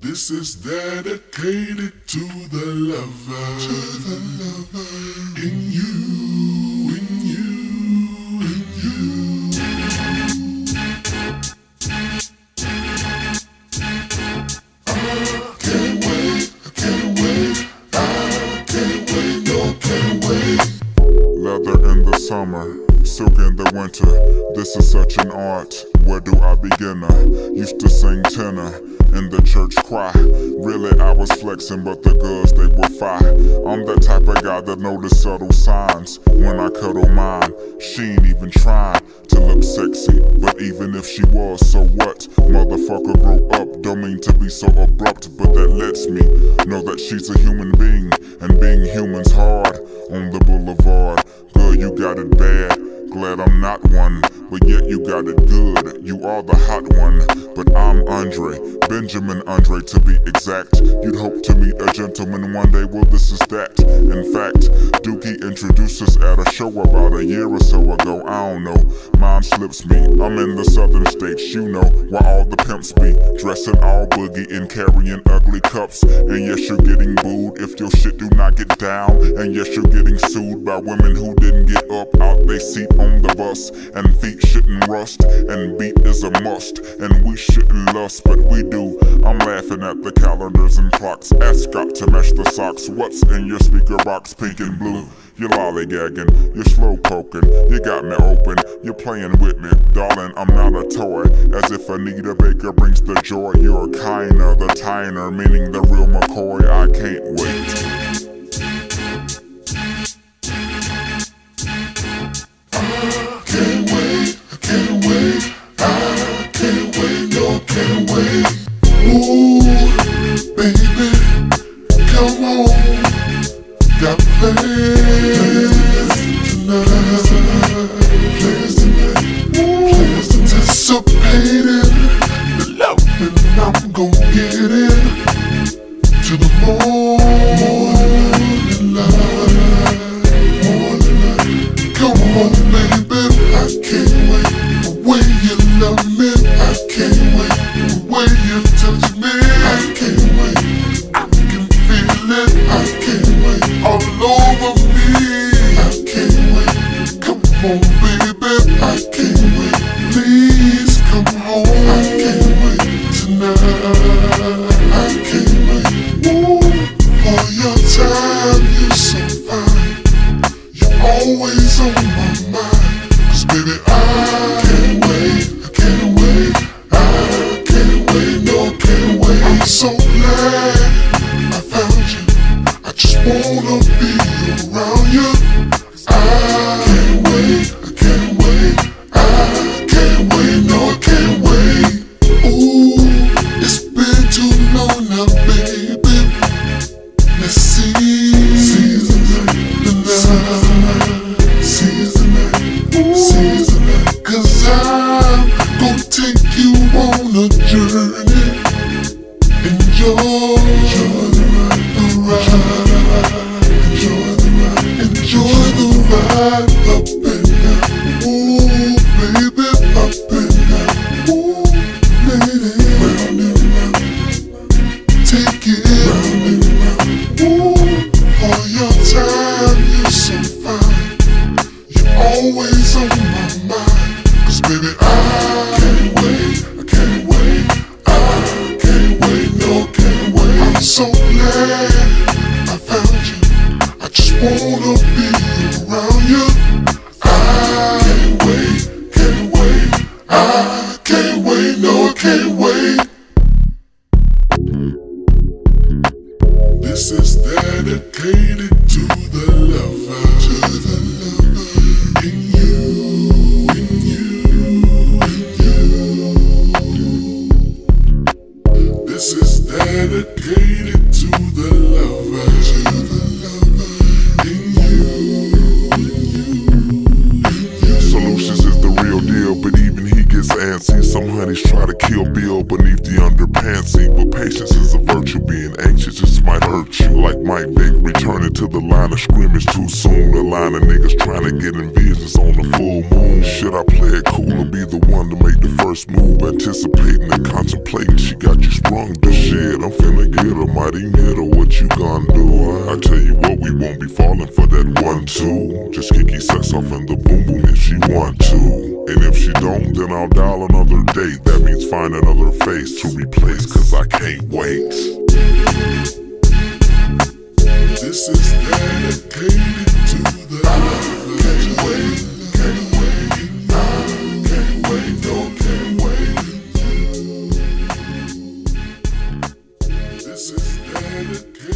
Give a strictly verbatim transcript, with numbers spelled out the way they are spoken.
This is dedicated to the lover, to the lover in you, in you, in you. I can't wait, I can't wait, I can't wait, no, can't wait. Leather in the summer, silk in the winter. This is such an art. Where do I begin? I used to sing tenor in the church choir. Really, I was flexing, but the girls, they were fire. I'm the type of guy that know the subtle signs. When I cuddle mine, she ain't even trying to look sexy. But even if she was, so what? Motherfucker, grow up. Don't mean to be so abrupt, but that lets me know that she's a human being. And being human's hard on the boulevard. Girl, you got it bad. Glad I'm not one, but yet you got it good. You are the hot one, but I'm Andre, Benjamin Andre to be exact. You'd hope to meet a gentleman one day, well this is that. In fact, Dookie introduced us at a show about a year or so ago. I don't know, mine slips me. I'm in the southern states, you know, where all the pimps be dressing all boogie and carrying ugly cups. And yes, you're getting booed if your shit do not get down. And yes, you're getting sued by women who didn't get up out they seat on the bus. And feet shouldn't rust, and beat is a must. And we shouldn't lust, but we do. I'm laughing at the calendars and clocks. Ask Scott to match the socks. What's in your speaker box, pink and blue? You're lollygagging, you're slow poking, you got me open, you're playing with me, darling, I'm not a toy. As if Anita Baker brings the joy, you're kinder, the tiner, meaning the real McCoy. I can't wait. Can't wait, I can't wait, I can't wait, no, can't wait. Ooh, baby, come on, got plans tonight, plans tonight, plans tonight. Anticipating the loving I'm gon' get in to the morning light, morning light. Come on, baby. I can't wait, the way you love me. I can't wait, the way you touch me. I can't wait, I can feel it. I can't wait, all over me. I can't wait, come on baby. I can't wait, please come home. I can't wait tonight. I can't wait, woo. For your time, you're so fine. You're always on my mind. Baby, I can't wait, I can't wait, I can't wait, no, can't wait. I'm so glad I found you, I just wanna be around you. I can't wait, I can't wait, I can't wait, no, I can't wait. Ooh, it's been too long now, baby. Let's see, season the night, season season, cause I'm gon' take you on a journey. Enjoy, enjoy the ride, the ride. Enjoy the ride, enjoy the ride. Up and down, ooh, baby, up and down. Ooh, lady, round and round. Take it round and round. Ooh, for your time, you're so fine. Always on my mind, cause baby I can't wait, I can't wait, I can't wait, no can't wait. I'm so glad I found you, I just wanna be around you. I can't wait, can't wait, I can't wait, no I can't wait. This is dedicated to the lover, to the lover in you, in you, in you. This is dedicated to the lover, to the lover in you, in you, in you. Solutions is the real deal, but even he gets gets antsy. Some honeys try to kill Bill beneath the underpantsy, but patience is a virtue. Being anxious just might hurt you. Like Mike Vick returning to the line of scrimmage too soon. A line of niggas trying to get in visions on the full moon. Should I play it cool or be the one to make the first move? Anticipating and contemplating, she got you sprung to shit. I'm finna get her, mighty hitter, what you gonna do? I tell you what, we won't be falling for that one two. Just Kiki sets off in the boom boom if she want to. And if she don't, then I'll dial another date. That means find another face to replace, cause I can't wait. This is dedicated to the love. Can't wait, can't wait, no, can't wait, no, can't wait. This is dedicated.